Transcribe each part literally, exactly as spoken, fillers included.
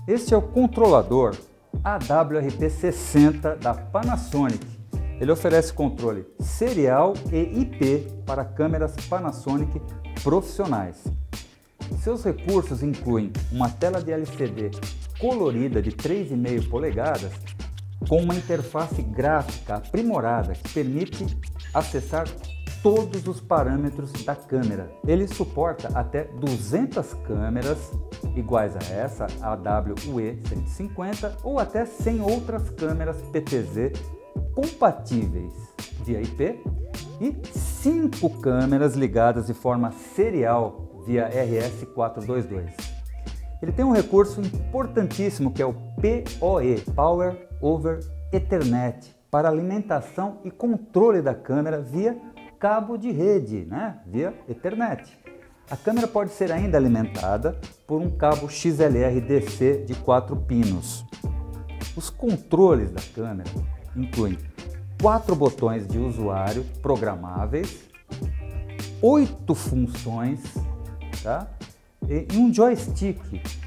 Este é o controlador A W R P sessenta da Panasonic. Ele oferece controle serial e I P para câmeras Panasonic profissionais. Seus recursos incluem uma tela de L C D colorida de três vírgula cinco polegadas com uma interface gráfica aprimorada que permite acessar todos os parâmetros da câmera. Ele suporta até duzentas câmeras iguais a essa, a W E cento e cinquenta, ou até cem outras câmeras P T Z compatíveis via I P e cinco câmeras ligadas de forma serial via R S quatrocentos e vinte e dois. Ele tem um recurso importantíssimo que é o P O E, Power over Ethernet, para alimentação e controle da câmera via cabo de rede, né? Via Ethernet. A câmera pode ser ainda alimentada por um cabo X L R D C de quatro pinos. Os controles da câmera incluem quatro botões de usuário programáveis, oito funções, tá? E um joystick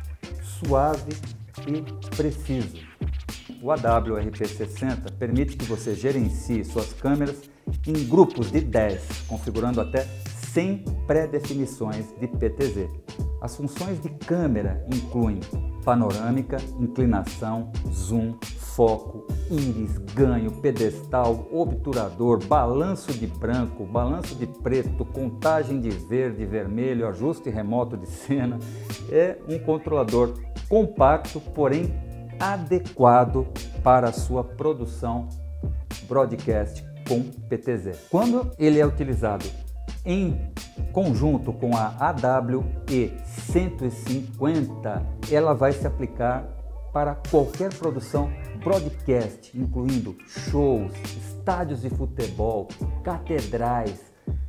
suave e preciso. O A W R P sessenta permite que você gerencie suas câmeras em grupos de dez, configurando até cem pré-definições de P T Z. As funções de câmera incluem panorâmica, inclinação, zoom, foco, íris, ganho, pedestal, obturador, balanço de branco, balanço de preto, contagem de verde e vermelho, ajuste remoto de cena. É um controlador compacto, porém adequado para a sua produção broadcast com P T Z. Quando ele é utilizado em conjunto com a A W E cento e cinquenta, ela vai se aplicar para qualquer produção broadcast, incluindo shows, estádios de futebol, catedrais,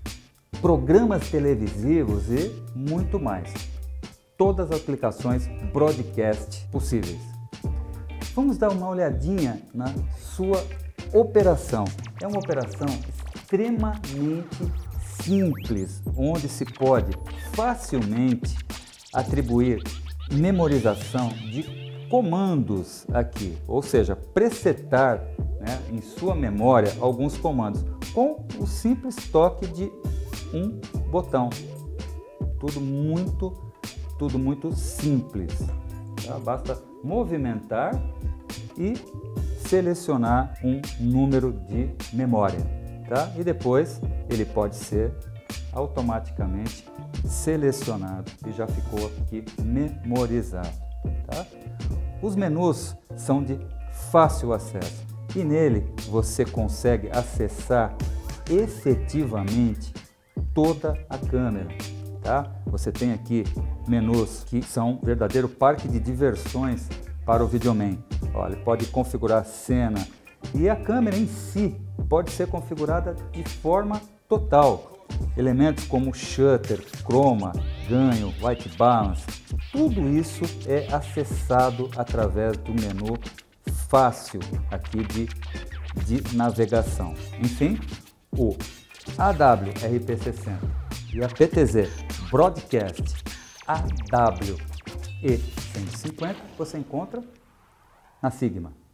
programas televisivos e muito mais. Todas as aplicações broadcast possíveis. Vamos dar uma olhadinha na sua operação. É uma operação extremamente simples, onde se pode facilmente atribuir memorização de comandos aqui, ou seja, presetar, né, em sua memória alguns comandos com o simples toque de um botão. Tudo muito, tudo muito simples. Tá? Basta movimentar e selecionar um número de memória, tá? E depois ele pode ser automaticamente selecionado e já ficou aqui memorizado, tá? Os menus são de fácil acesso e nele você consegue acessar efetivamente toda a câmera, tá? Você tem aqui menus que são um verdadeiro parque de diversões para o videoman. Olha, ele pode configurar cena e a câmera em si pode ser configurada de forma total. Elementos como shutter, chroma, ganho, white balance, tudo isso é acessado através do menu fácil aqui de, de navegação. Enfim, o A W R P sessenta e a P T Z Broadcast A W E cento e cinquenta você encontra na Sigma.